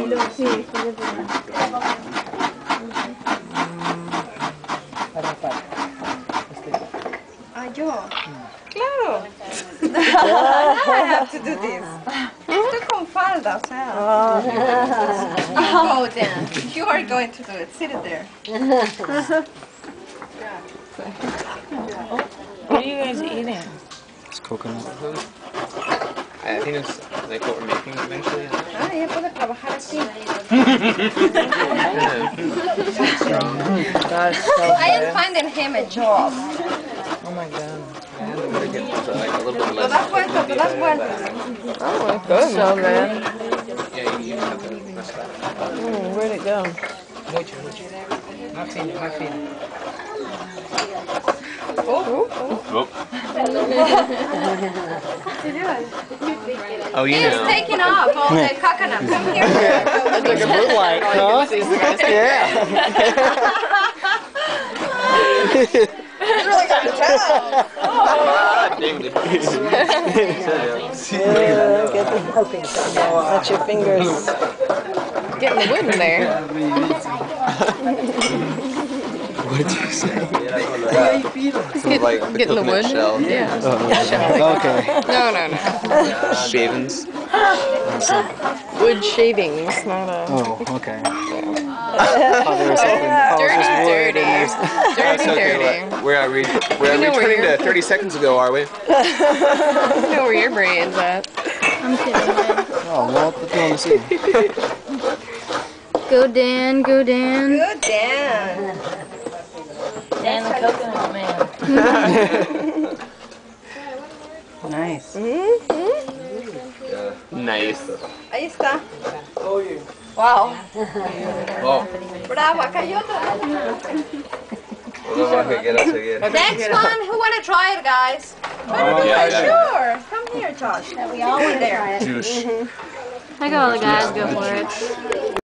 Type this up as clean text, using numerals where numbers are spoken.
Yo. Claro. Now I have to do this. Estoy con falda, o sea. Go then. You are going to do it. Sit it there. What are you guys eating? It's coconut. I think it's like what we're making eventually. Ah, ella puede trabajar así. I am finding him a job. Oh my god. Lo das vueltas, lo das vueltas. Oh my goodness. So man. Yeah, you have to mess it up. Where'd it go? Mucho. Más fino. Oh, you He's know. taking off all the coconut. Come here. It's like a moonlight, huh? Let your fingers get in the wood in there. What did you say? Get in the wood? Shell. Yeah. Okay. No. Shavings. Wood shavings, not a... Oh, okay. Dirty. We're returning to 30 seconds ago, are we? You know where your brain's at. I'm kidding. Oh, well, what do you want to see? Go Dan, go Dan. Good, Dan. Dan the coconut man. Nice. Nice. Ahí está. Wow. Oh. Bravo, acá hay otro. Oh, Next one, who wanna try it, guys? Sure. Come here, Josh. We all want to there. try it. Juice. I got all the guys go for it.